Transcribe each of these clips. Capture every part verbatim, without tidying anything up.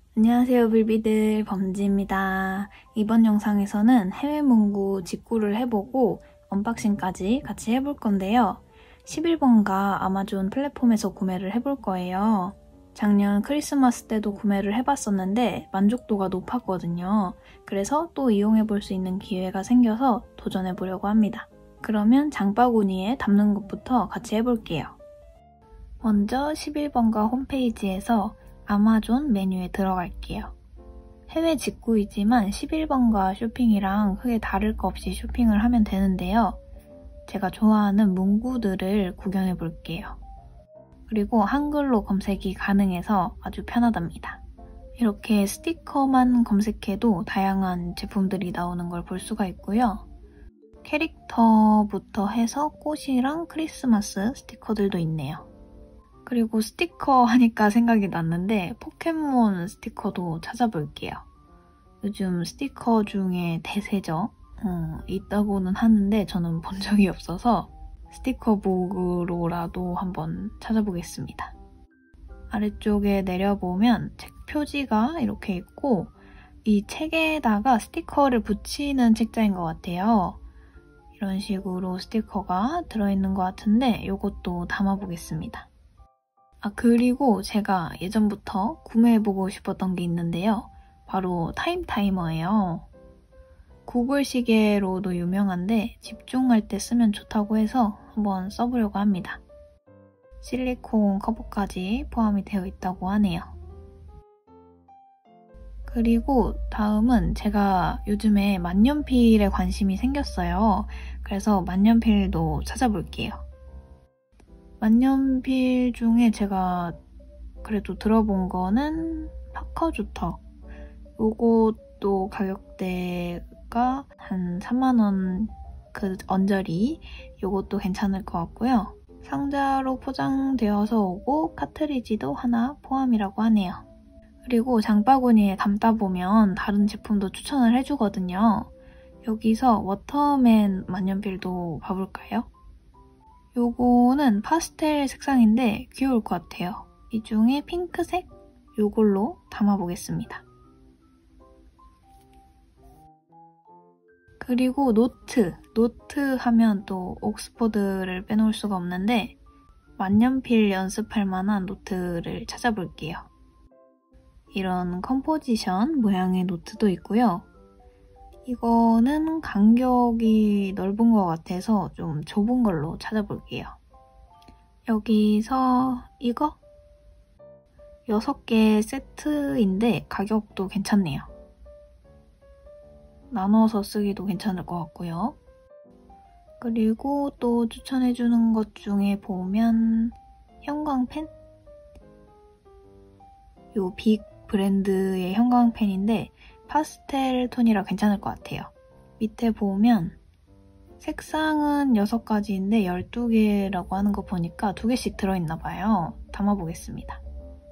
안녕하세요 빌비들, 범지입니다. 이번 영상에서는 해외 문구 직구를 해보고 언박싱까지 같이 해볼 건데요. 십일 번가 아마존 플랫폼에서 구매를 해볼 거예요. 작년 크리스마스 때도 구매를 해봤었는데 만족도가 높았거든요. 그래서 또 이용해볼 수 있는 기회가 생겨서 도전해보려고 합니다. 그러면 장바구니에 담는 것부터 같이 해볼게요. 먼저 십일 번가 홈페이지에서 아마존 메뉴에 들어갈게요. 해외 직구이지만 십일 번가 쇼핑이랑 크게 다를 거 없이 쇼핑을 하면 되는데요. 제가 좋아하는 문구들을 구경해 볼게요. 그리고 한글로 검색이 가능해서 아주 편하답니다. 이렇게 스티커만 검색해도 다양한 제품들이 나오는 걸 볼 수가 있고요. 캐릭터부터 해서 꽃이랑 크리스마스 스티커들도 있네요. 그리고 스티커 하니까 생각이 났는데 포켓몬 스티커도 찾아볼게요. 요즘 스티커 중에 대세죠. 어, 있다고는 하는데 저는 본 적이 없어서 스티커북으로라도 한번 찾아보겠습니다. 아래쪽에 내려보면 책 표지가 이렇게 있고 이 책에다가 스티커를 붙이는 책자인 것 같아요. 이런 식으로 스티커가 들어있는 것 같은데 이것도 담아보겠습니다. 아, 그리고 제가 예전부터 구매해보고 싶었던 게 있는데요. 바로 타임 타이머예요. 구글 시계로도 유명한데 집중할 때 쓰면 좋다고 해서 한번 써보려고 합니다. 실리콘 커버까지 포함이 되어 있다고 하네요. 그리고 다음은 제가 요즘에 만년필에 관심이 생겼어요. 그래서 만년필도 찾아볼게요. 만년필 중에 제가 그래도 들어본 거는 파커주터. 요것도 가격대가 한 삼만 원 그 언저리. 요것도 괜찮을 것 같고요. 상자로 포장되어서 오고 카트리지도 하나 포함이라고 하네요. 그리고 장바구니에 담다 보면 다른 제품도 추천을 해주거든요. 여기서 워터맨 만년필도 봐볼까요? 요거는 파스텔 색상인데 귀여울 것 같아요. 이 중에 핑크색? 요걸로 담아보겠습니다. 그리고 노트! 노트 하면 또 옥스포드를 빼놓을 수가 없는데 만년필 연습할 만한 노트를 찾아볼게요. 이런 컴포지션 모양의 노트도 있고요. 이거는 간격이 넓은 것 같아서 좀 좁은 걸로 찾아볼게요. 여기서 이거? 여섯 개 세트인데 가격도 괜찮네요. 나눠서 쓰기도 괜찮을 것 같고요. 그리고 또 추천해주는 것 중에 보면 형광펜? 요 빅 브랜드의 형광펜인데 파스텔 톤이라 괜찮을 것 같아요. 밑에 보면 색상은 여섯 가지인데 열두 개라고 하는 거 보니까 두 개씩 들어있나 봐요. 담아보겠습니다.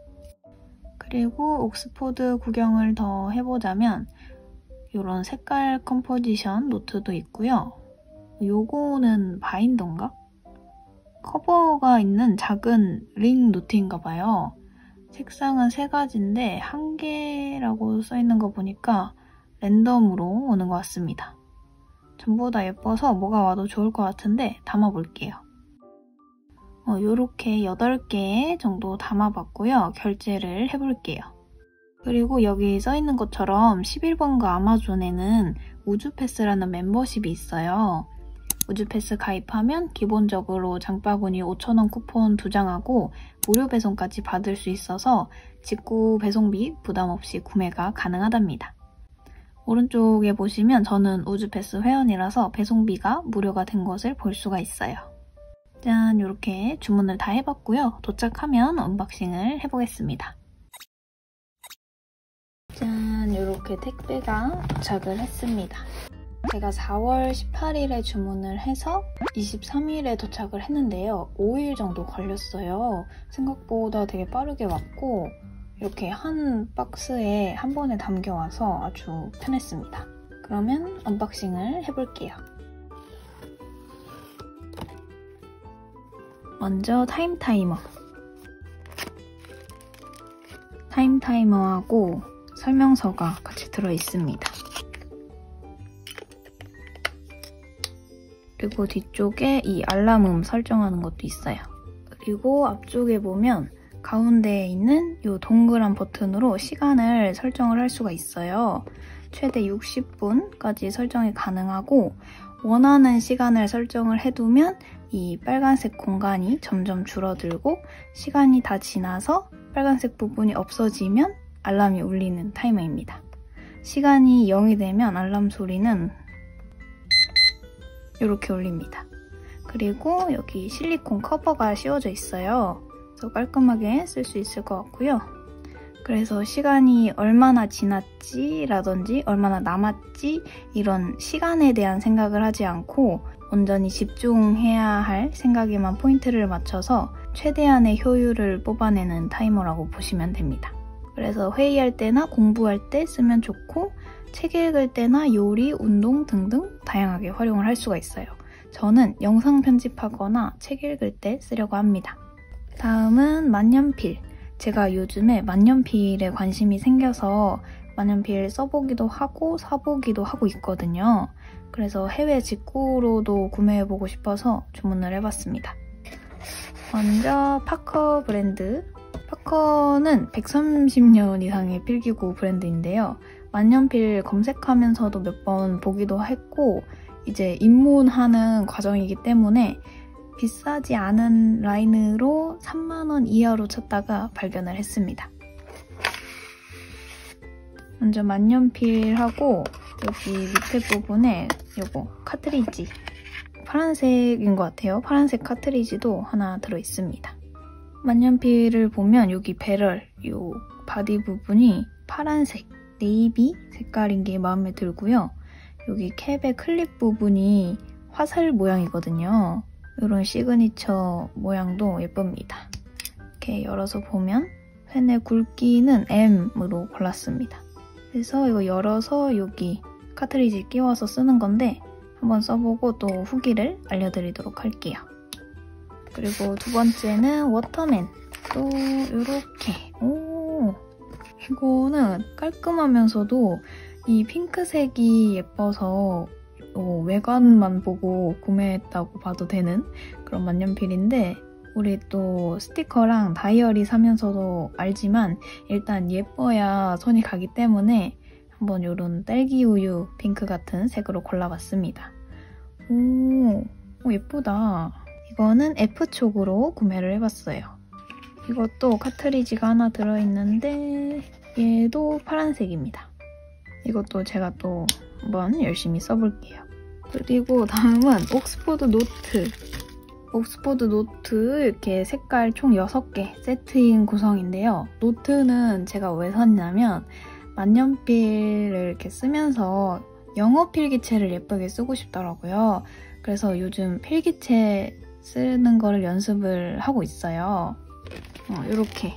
그리고 옥스포드 구경을 더 해보자면 이런 색깔 컴포지션 노트도 있고요. 요거는 바인더인가? 커버가 있는 작은 링 노트인가 봐요. 색상은 세 가지인데 한 개라고 써있는 거 보니까 랜덤으로 오는 것 같습니다. 전부 다 예뻐서 뭐가 와도 좋을 것 같은데 담아볼게요. 어, 요렇게 여덟 개 정도 담아봤고요. 결제를 해볼게요. 그리고 여기 써있는 것처럼 십일 번가 아마존에는 우주패스라는 멤버십이 있어요. 우주패스 가입하면 기본적으로 장바구니 오천 원 쿠폰 두 장하고 무료 배송까지 받을 수 있어서 직구 배송비 부담 없이 구매가 가능하답니다. 오른쪽에 보시면 저는 우주패스 회원이라서 배송비가 무료가 된 것을 볼 수가 있어요. 짠, 이렇게 주문을 다 해봤고요. 도착하면 언박싱을 해보겠습니다. 짠, 이렇게 택배가 도착을 했습니다. 제가 사월 십팔일에 주문을 해서 이십삼 일에 도착을 했는데요. 오 일 정도 걸렸어요. 생각보다 되게 빠르게 왔고 이렇게 한 박스에 한 번에 담겨와서 아주 편했습니다. 그러면 언박싱을 해볼게요. 먼저 타임 타이머. 타임 타이머하고 설명서가 같이 들어있습니다. 그리고 뒤쪽에 이 알람음 설정하는 것도 있어요. 그리고 앞쪽에 보면 가운데에 있는 이 동그란 버튼으로 시간을 설정을 할 수가 있어요. 최대 육십 분까지 설정이 가능하고 원하는 시간을 설정을 해두면 이 빨간색 공간이 점점 줄어들고 시간이 다 지나서 빨간색 부분이 없어지면 알람이 울리는 타이머입니다. 시간이 영이 되면 알람 소리는 이렇게 울립니다. 그리고 여기 실리콘 커버가 씌워져 있어요. 그래서 깔끔하게 쓸 수 있을 것 같고요. 그래서 시간이 얼마나 지났지 라든지 얼마나 남았지 이런 시간에 대한 생각을 하지 않고 온전히 집중해야 할 생각에만 포인트를 맞춰서 최대한의 효율을 뽑아내는 타이머라고 보시면 됩니다. 그래서 회의할 때나 공부할 때 쓰면 좋고 책 읽을 때나 요리, 운동 등등 다양하게 활용을 할 수가 있어요. 저는 영상 편집하거나 책 읽을 때 쓰려고 합니다. 다음은 만년필. 제가 요즘에 만년필에 관심이 생겨서 만년필 써보기도 하고 사보기도 하고 있거든요. 그래서 해외 직구로도 구매해보고 싶어서 주문을 해봤습니다. 먼저 파커 브랜드. 파커는 백삼십 년 이상의 필기구 브랜드인데요. 만년필 검색하면서도 몇 번 보기도 했고 이제 입문하는 과정이기 때문에 비싸지 않은 라인으로 삼만 원 이하로 찾다가 발견을 했습니다. 먼저 만년필하고 여기 밑에 부분에 요거 카트리지 파란색인 것 같아요. 파란색 카트리지도 하나 들어있습니다. 만년필을 보면 여기 배럴, 요 바디 부분이 파란색, 네이비 색깔인 게 마음에 들고요. 여기 캡의 클립 부분이 화살 모양이거든요. 이런 시그니처 모양도 예쁩니다. 이렇게 열어서 보면 펜의 굵기는 엠으로 골랐습니다. 그래서 이거 열어서 여기 카트리지 끼워서 쓰는 건데 한번 써보고 또 후기를 알려드리도록 할게요. 그리고 두 번째는 워터맨. 또 이렇게 오 이거는 깔끔하면서도 이 핑크색이 예뻐서 어, 외관만 보고 구매했다고 봐도 되는 그런 만년필인데 우리 또 스티커랑 다이어리 사면서도 알지만 일단 예뻐야 손이 가기 때문에 한번 이런 딸기우유 핑크 같은 색으로 골라봤습니다. 오, 오 예쁘다. 이거는 F촉으로 구매를 해봤어요. 이것도 카트리지가 하나 들어있는데 얘도 파란색입니다. 이것도 제가 또 한번 열심히 써볼게요. 그리고 다음은 옥스포드 노트. 옥스포드 노트 이렇게 색깔 총 여섯 개 세트인 구성인데요. 노트는 제가 왜 샀냐면 만년필을 이렇게 쓰면서 영어 필기체를 예쁘게 쓰고 싶더라고요. 그래서 요즘 필기체 쓰는 거를 연습을 하고 있어요. 어, 이렇게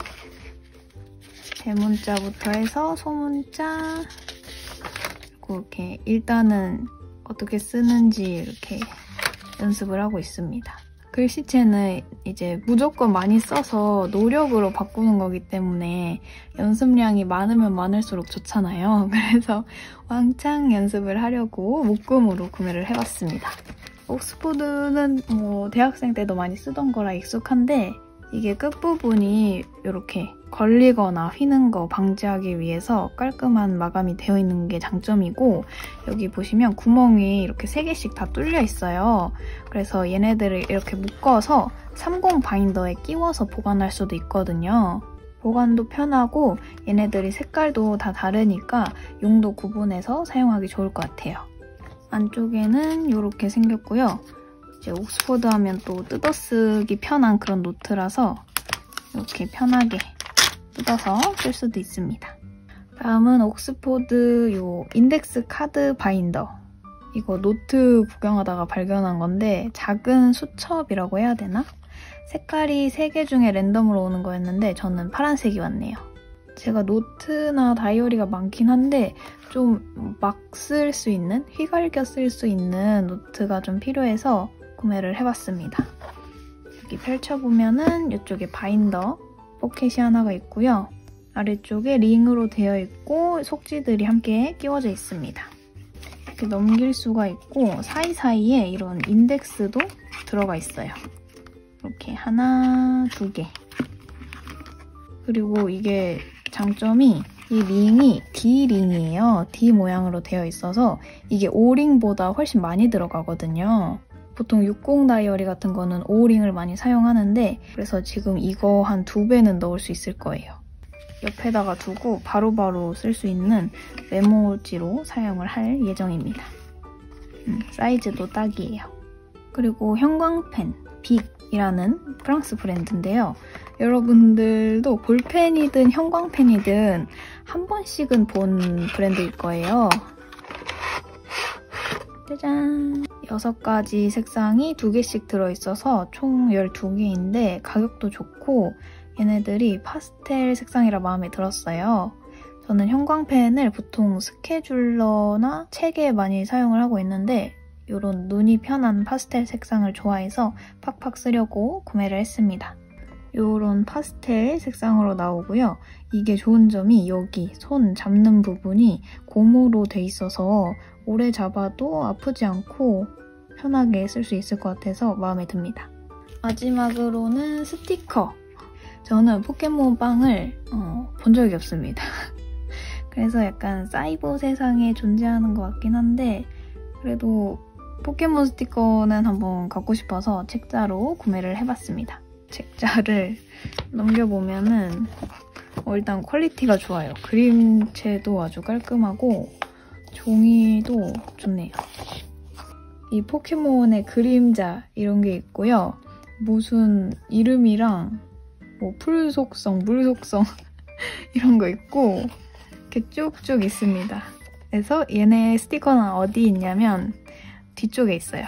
대문자부터 해서 소문자 그리고 이렇게 일단은 어떻게 쓰는지 이렇게 연습을 하고 있습니다. 글씨체는 이제 무조건 많이 써서 노력으로 바꾸는 거기 때문에 연습량이 많으면 많을수록 좋잖아요. 그래서 왕창 연습을 하려고 묶음으로 구매를 해봤습니다. 옥스포드는 뭐 대학생 때도 많이 쓰던 거라 익숙한데 이게 끝부분이 이렇게 걸리거나 휘는 거 방지하기 위해서 깔끔한 마감이 되어 있는 게 장점이고 여기 보시면 구멍이 이렇게 세 개씩 다 뚫려 있어요. 그래서 얘네들을 이렇게 묶어서 삼십 바인더에 끼워서 보관할 수도 있거든요. 보관도 편하고 얘네들이 색깔도 다 다르니까 용도 구분해서 사용하기 좋을 것 같아요. 안쪽에는 이렇게 생겼고요. 이제 옥스포드 하면 또 뜯어쓰기 편한 그런 노트라서 이렇게 편하게 뜯어서 쓸 수도 있습니다. 다음은 옥스포드 요 인덱스 카드 바인더. 이거 노트 구경하다가 발견한 건데 작은 수첩이라고 해야 되나? 색깔이 세 개 중에 랜덤으로 오는 거였는데 저는 파란색이 왔네요. 제가 노트나 다이어리가 많긴 한데 좀 막 쓸 수 있는, 휘갈겨 쓸 수 있는 노트가 좀 필요해서 구매를 해봤습니다. 여기 펼쳐보면은 이쪽에 바인더 포켓이 하나가 있고요. 아래쪽에 링으로 되어 있고 속지들이 함께 끼워져 있습니다. 이렇게 넘길 수가 있고 사이사이에 이런 인덱스도 들어가 있어요. 이렇게 하나, 두 개. 그리고 이게 장점이 이 링이 D링이에요. D 모양으로 되어 있어서 이게 O링보다 훨씬 많이 들어가거든요. 보통 육십 다이어리 같은 거는 O링을 많이 사용하는데 그래서 지금 이거 한 두 배는 넣을 수 있을 거예요. 옆에다가 두고 바로바로 쓸 수 있는 메모지로 사용을 할 예정입니다. 음, 사이즈도 딱이에요. 그리고 형광펜, 빅이라는 프랑스 브랜드인데요. 여러분들도 볼펜이든 형광펜이든 한 번씩은 본 브랜드일 거예요. 짜잔! 여섯 가지 색상이 두 개씩 들어있어서 총 열두 개인데 가격도 좋고 얘네들이 파스텔 색상이라 마음에 들었어요. 저는 형광펜을 보통 스케줄러나 책에 많이 사용을 하고 있는데 이런 눈이 편한 파스텔 색상을 좋아해서 팍팍 쓰려고 구매를 했습니다. 이런 파스텔 색상으로 나오고요. 이게 좋은 점이 여기 손 잡는 부분이 고무로 돼 있어서 오래 잡아도 아프지 않고 편하게 쓸 수 있을 것 같아서 마음에 듭니다. 마지막으로는 스티커. 저는 포켓몬빵을 어, 본 적이 없습니다. 그래서 약간 사이버 세상에 존재하는 것 같긴 한데 그래도 포켓몬 스티커는 한번 갖고 싶어서 책자로 구매를 해봤습니다. 책자를 넘겨보면은 어, 일단 퀄리티가 좋아요. 그림체도 아주 깔끔하고 종이도 좋네요. 이 포켓몬의 그림자 이런 게 있고요. 무슨 이름이랑 뭐 풀 속성, 물 속성 이런 거 있고 이렇게 쭉쭉 있습니다. 그래서 얘네 스티커는 어디 있냐면 뒤쪽에 있어요.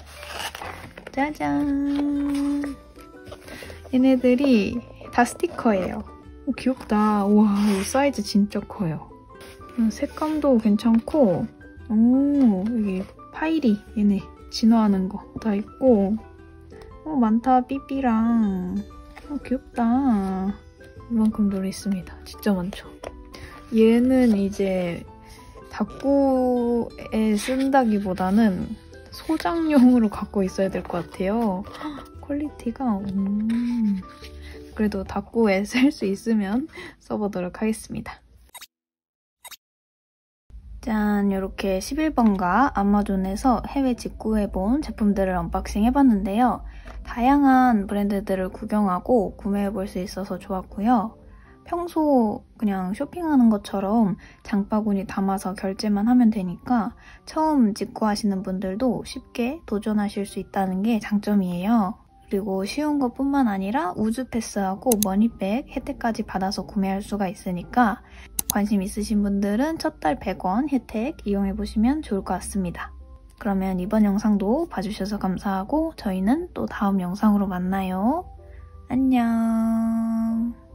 짜잔! 얘네들이 다 스티커예요. 오, 귀엽다. 우와, 이 사이즈 진짜 커요. 색감도 괜찮고 오, 여기 파이리 얘네 진화하는 거 다 있고 오, 많다. 삐삐랑 오, 귀엽다. 이만큼 들어있습니다. 진짜 많죠. 얘는 이제 다꾸에 쓴다기보다는 소장용으로 갖고 있어야 될 것 같아요. 퀄리티가 음... 그래도 다꾸에 쓸 수 있으면 써보도록 하겠습니다. 짠! 이렇게 십일 번가 아마존에서 해외 직구해본 제품들을 언박싱 해봤는데요. 다양한 브랜드들을 구경하고 구매해볼 수 있어서 좋았고요. 평소 그냥 쇼핑하는 것처럼 장바구니 담아서 결제만 하면 되니까 처음 직구하시는 분들도 쉽게 도전하실 수 있다는 게 장점이에요. 그리고 쉬운 것뿐만 아니라 우주패스하고 머니백 혜택까지 받아서 구매할 수가 있으니까 관심 있으신 분들은 첫 달 백 원 혜택 이용해보시면 좋을 것 같습니다. 그러면 이번 영상도 봐주셔서 감사하고 저희는 또 다음 영상으로 만나요. 안녕.